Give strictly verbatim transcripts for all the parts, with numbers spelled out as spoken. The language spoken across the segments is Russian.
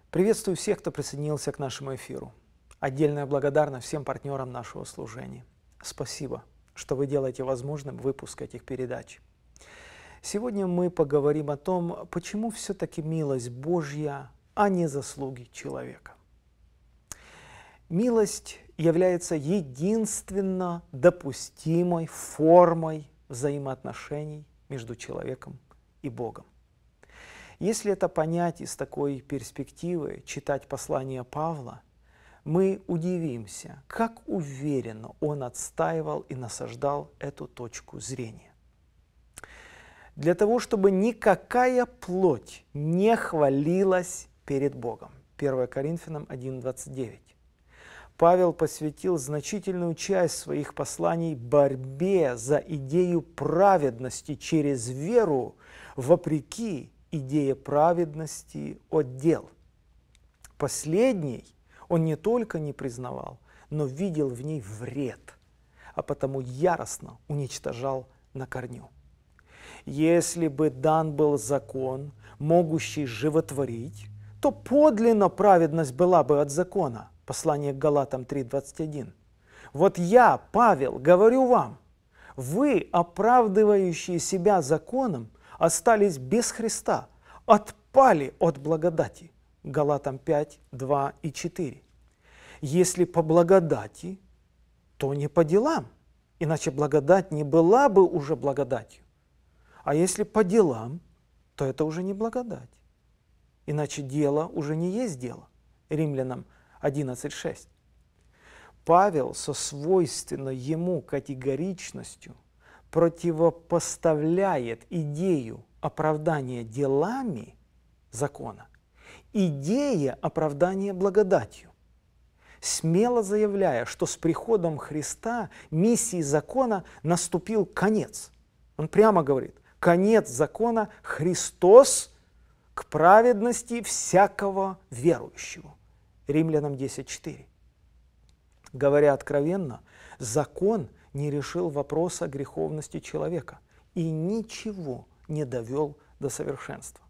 Приветствую всех, кто присоединился к нашему эфиру. Отдельная благодарность всем партнерам нашего служения. Спасибо, что вы делаете возможным выпуск этих передач. Сегодня мы поговорим о том, почему все-таки милость Божья, а не заслуги человека. Милость является единственно допустимой формой взаимоотношений между человеком и Богом. Если это понять из такой перспективы, читать послание Павла, мы удивимся, как уверенно он отстаивал и насаждал эту точку зрения. Для того, чтобы никакая плоть не хвалилась перед Богом. первое Коринфянам один двадцать девять. Павел посвятил значительную часть своих посланий борьбе за идею праведности через веру, вопреки идее праведности от дел. Последний он не только не признавал, но видел в ней вред, а потому яростно уничтожал на корню. Если бы дан был закон, могущий животворить, то подлинно праведность была бы от закона. Послание к Галатам три двадцать один. Вот я, Павел, говорю вам, вы, оправдывающие себя законом, остались без Христа, отпали от благодати. Галатам пять два и четыре. Если по благодати, то не по делам, иначе благодать не была бы уже благодатью. А если по делам, то это уже не благодать, иначе дело уже не есть дело. Римлянам одиннадцать шесть. Павел со свойственной ему категоричностью противопоставляет идею оправдания делами закона идее оправдания благодатью, смело заявляя, что с приходом Христа миссии закона наступил конец. Он прямо говорит: конец закона – Христос к праведности всякого верующего. Римлянам десять четыре. Говоря откровенно, закон не решил вопроса греховности человека и ничего не довел до совершенства.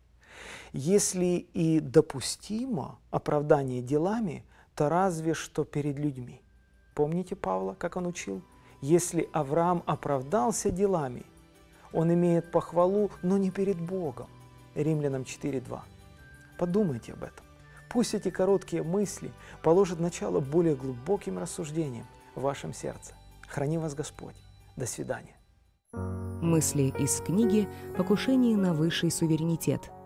Если и допустимо оправдание делами, то разве что перед людьми. Помните Павла, как он учил? Если Авраам оправдался делами, он имеет похвалу, но не перед Богом. Римлянам четыре два. Подумайте об этом. Пусть эти короткие мысли положат начало более глубоким рассуждениям в вашем сердце. Храни вас Господь. До свидания. Мысли из книги «Покушение на высший суверенитет».